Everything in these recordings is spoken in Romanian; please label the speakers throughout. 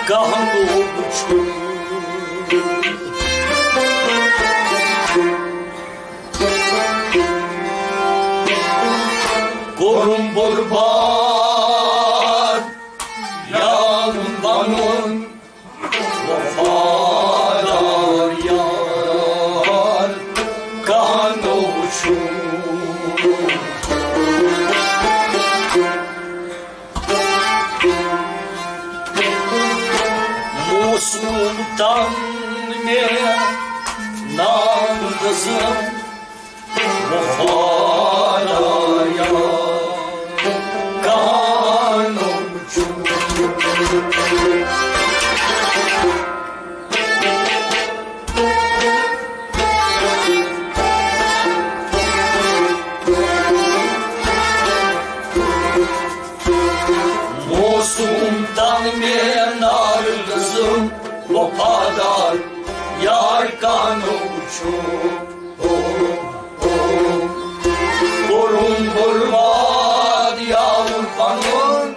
Speaker 1: Kahlobuçu Korun burbar Yandanın Vefadar yar Kahlobuçu Sultan ne namdızım Vefadar yar Kahlobuçu Sultan ne namdızım Vefadar yar Kahlobuçu Korun burmad yağmur kanun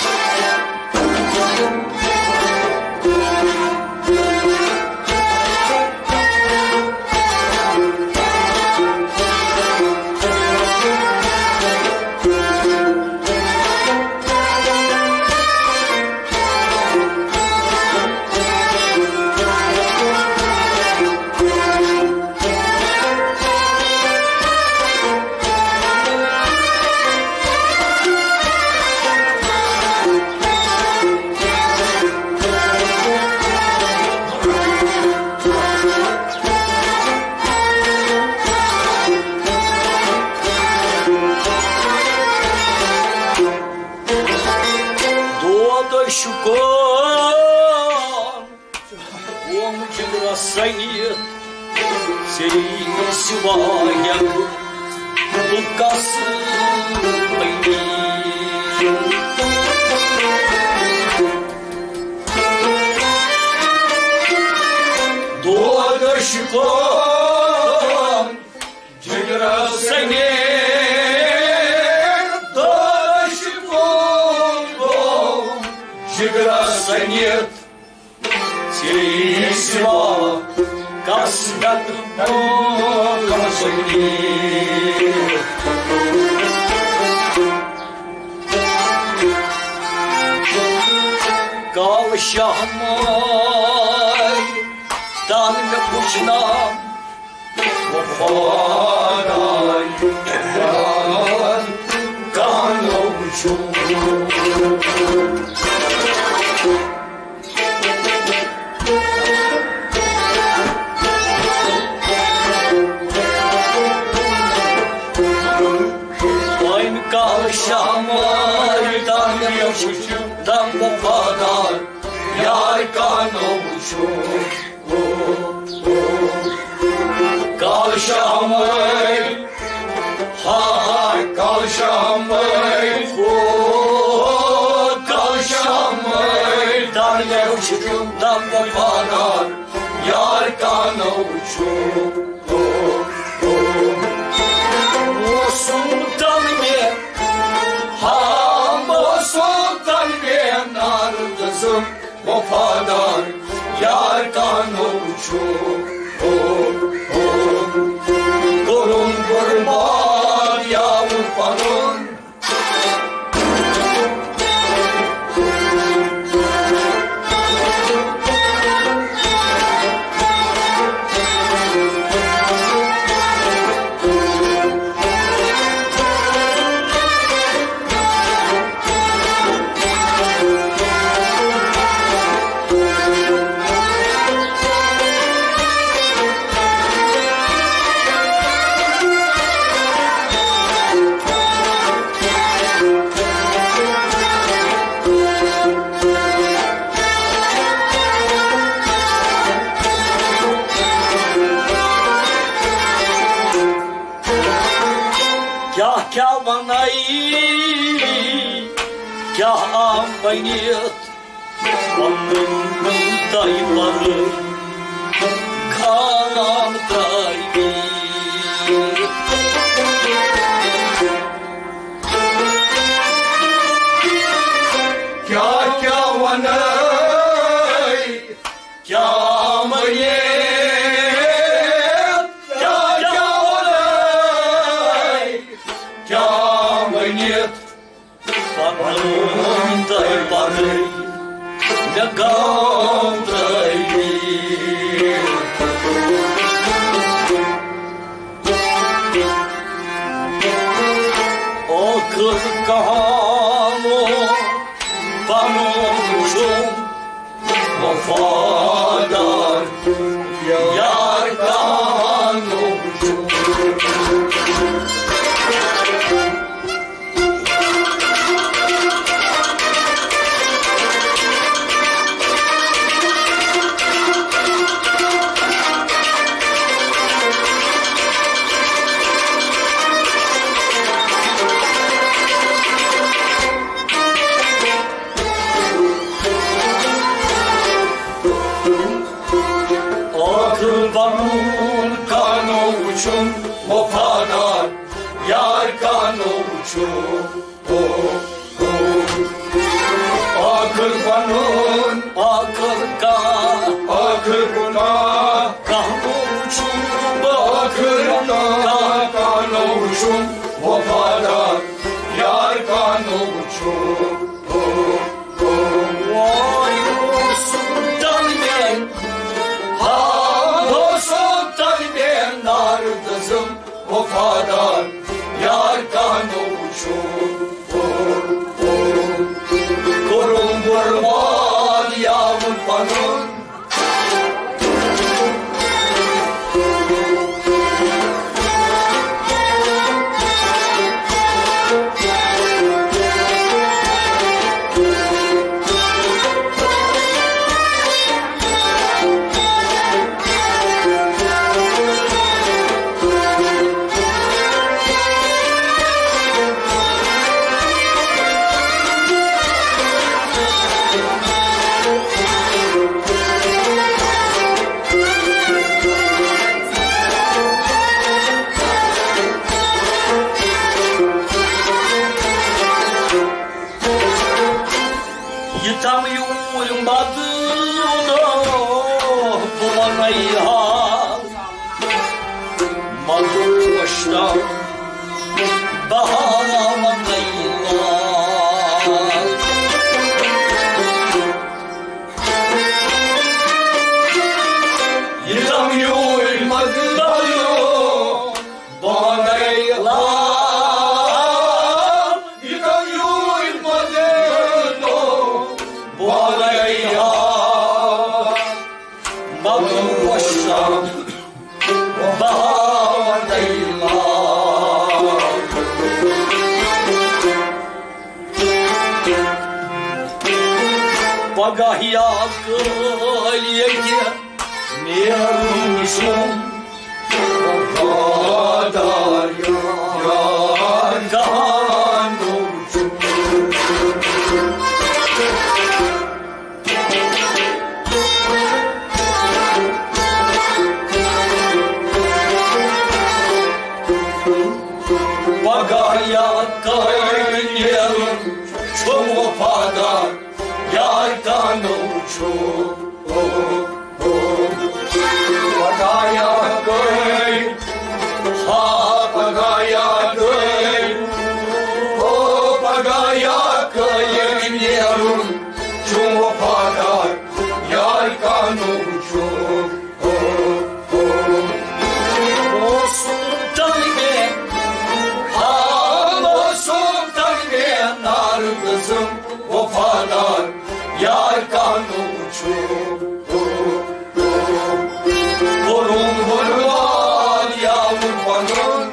Speaker 1: Şu kon Omcun rasayı Senin sivaya Bukası beni Doğada şu kon Omcun rasayı Жиграса нет, серьезного, когда-то Kavşamay, tanrı kuşnam, Vefadar yar Kahlobuçu Kavşamay, tanrı kuşnam, Vefadar yar Kahlobuçu Kavşamay, kavşamay, kavşamay, tanrı kuşnam, Vefadar yar Kahlobuçu Sultan be, Sultan be, nardızım Vefadar yar Kahlobuçu Korun burmad yağmur kanun Kah ambayet Onun dayıları Kanam dayı Kah kavanay gandayı. Akıl kanu panucum vefadar yar kanucum. Akılbanın kanucum vefadar yar kanucum. Akılbanın akılbuna kanucum akılbuna kanucum vefadar yar kanucum. Vay sultan ben Nardızım vefadar yar kanucum. Korun vurman yağmur panın. Yutamıyorum adını bulanayha Madoş'tan bahamanayla. Yutamıyorum adını bulanayla. Madoş'tan bahamanayla. Bagah yakıl yeke niyarmışım o kadar yar kanucum. Bagah yakıl yerim çok vefadar yar kanucum. Bagah yakıl ha bagah yakıl bagah yakıl yerim çok vefadar yar kanucum. O sultan ben Nardızım vefadar yar kanucum. Korun vurman yağmur panın.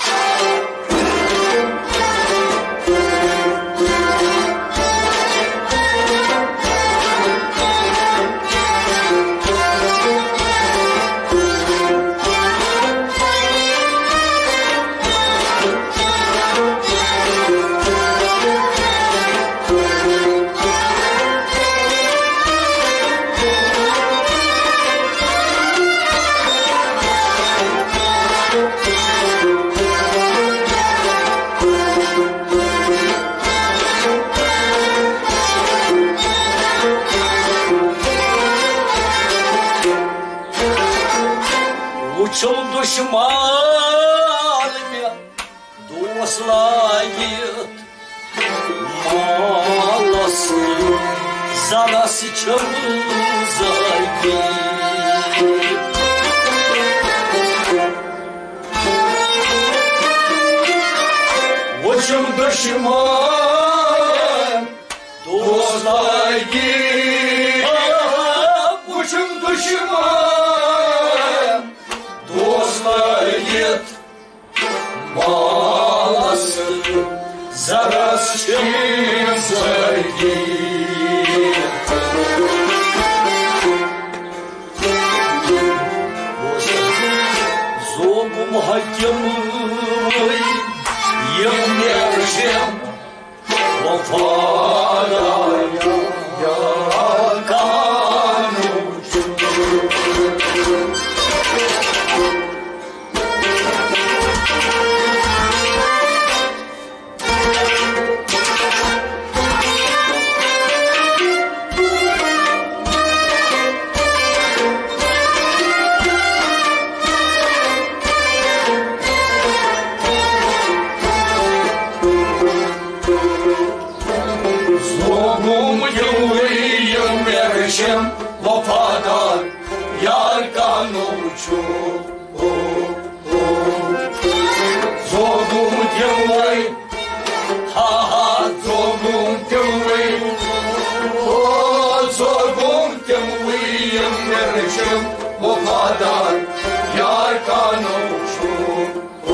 Speaker 1: Uçum düşmanım dostlayıp malasın za nas ćemo zajti. Hoćem držimo dostajgi, hoćem držimo dostajgi, malası zaraz ćem zajti. Zogum hakemıy yemlerşem vafadar yakan uçur. Vafadar yarkan uçur. Zogum devay, ha ha zogum devay, zogum devay yemerşem vafadar yarkan uçur.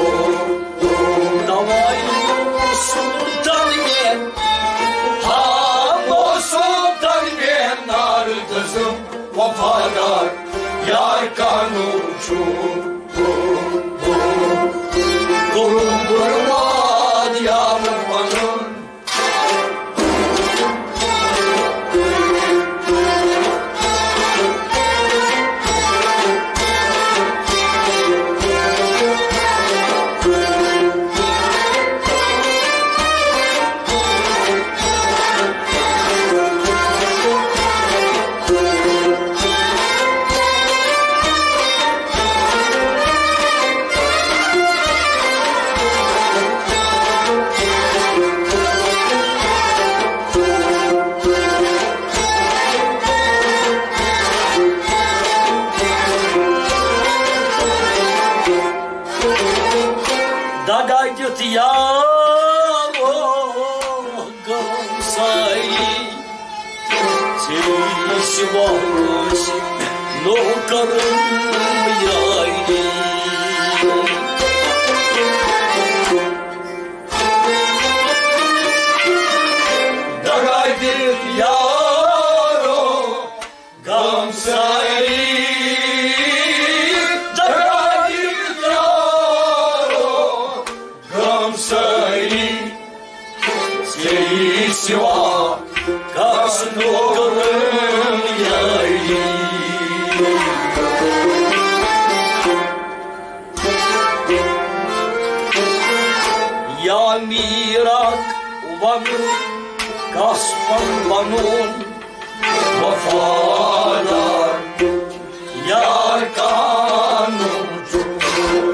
Speaker 1: Davay sultan gel, ha o sultan gel kızım vafadar yarkan uçur. Kurum kurban yağmurmanın Dagaydıt yaro gamsay Serisi varmış no karım yaylı Dagaydıt yaro gamsay Сева, как сногорым яйли. Я мирак ванун, Гаспан ванун, вафадар, яркан уçur.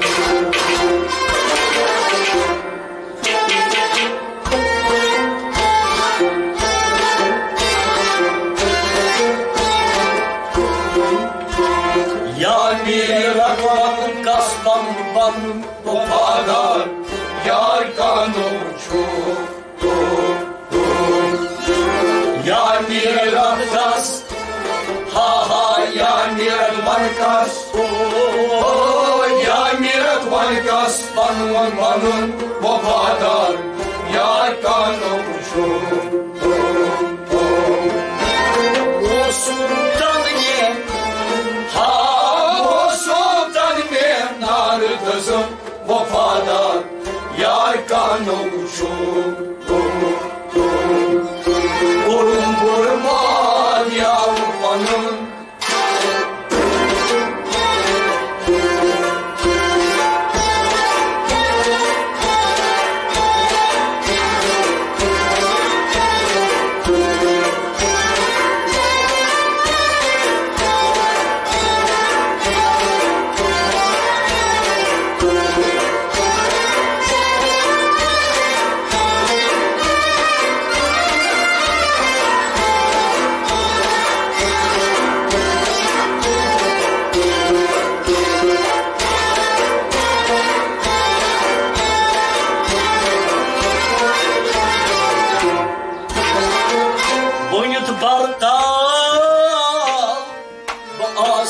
Speaker 1: Mirakvan kastan banım vafadar yarkan uçur. Ya miraktas ha ha ya mirakvarkas ya mirakvarkas banım vafadar yarkan uçur. O sultan ye ha kızım vafadar yarkan uçur. Kurum kurban yavrumanın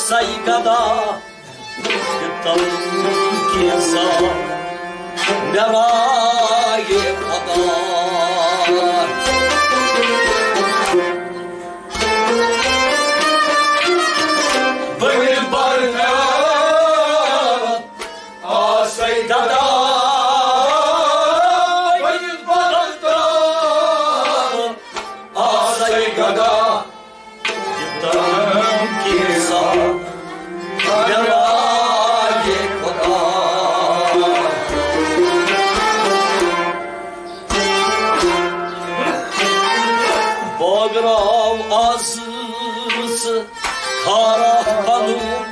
Speaker 2: saygada gittim kesa nereye kadar
Speaker 1: Bugün barına saygada Bugün barına saygada
Speaker 2: gittim kesa nereye kadar Bağırav azısı kara kanun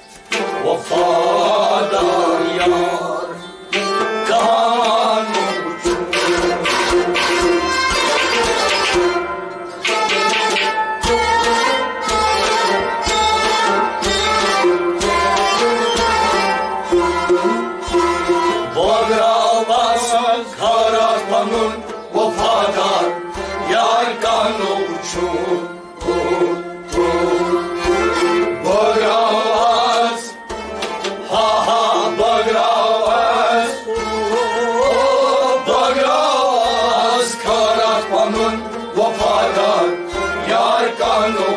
Speaker 2: vefadar yar kanun Bağırav azısı kara kanun
Speaker 1: vefadar yar kanun Bagravas ha ha Bagravas Bagravas karakmanın vefadar yar kanun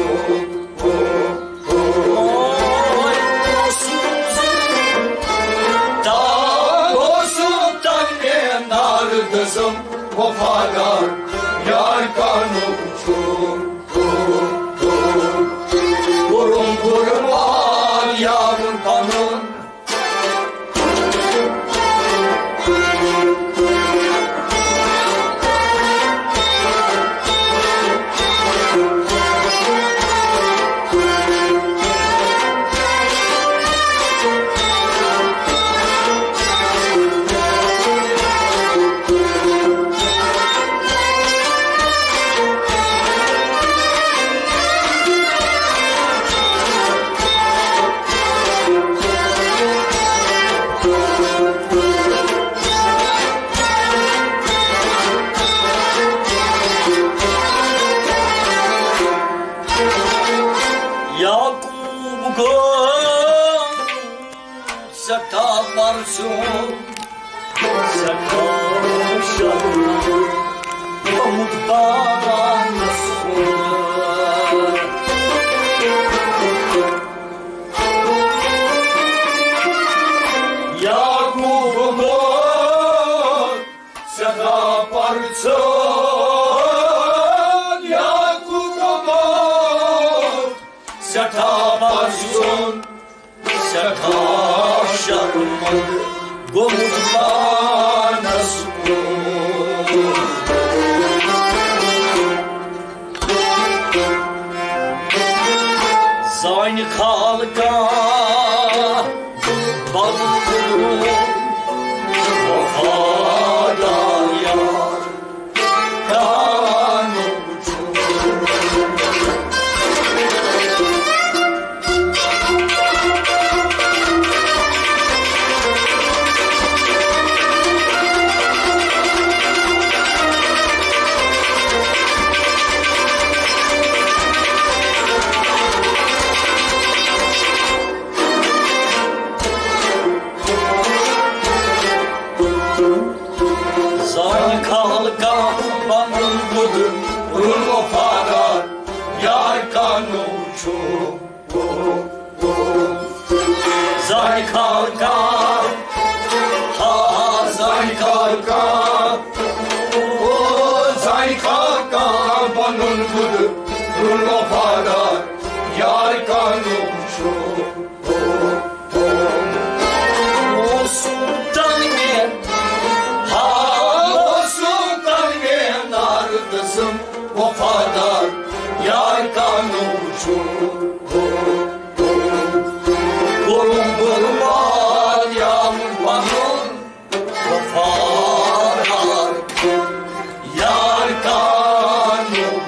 Speaker 1: Dağısın vefadar yar kanun Kurun kurban yarın kanun
Speaker 2: Yakup Seta Marsun Seta Şarun Umut Bağlansın
Speaker 1: Yakup Seta Marsun Yakup Seta Marsun
Speaker 2: Seta Şarun Umut Bağlansın Zayn halka balım vefadar yar kanun Zayn halka balım budur
Speaker 1: Kurun vefadar yar kanun
Speaker 2: Zayn halka ha zayn halka
Speaker 1: Zay kaka banun budur Kurun vefadar yar kanun
Speaker 2: O sultanım ha
Speaker 1: Sultan neredesin vefadar yar kanun
Speaker 2: Kurun kurban yağmanın vefadar yar kanun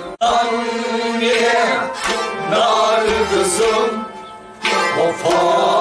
Speaker 1: Neredesin vefadar